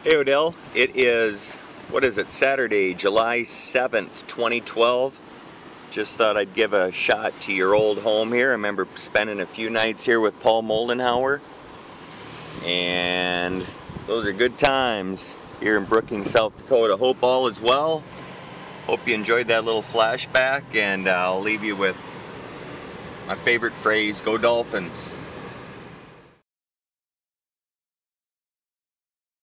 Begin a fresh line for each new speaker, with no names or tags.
Hey Odell, it is, what is it, Saturday, July 7th, 2012. Just thought I'd give a shot to your old home here. I remember spending a few nights here with Paul Moldenhauer, and those are good times here in Brookings, South Dakota. Hope all is well. Hope you enjoyed that little flashback, and I'll leave you with my favorite phrase, go Dolphins.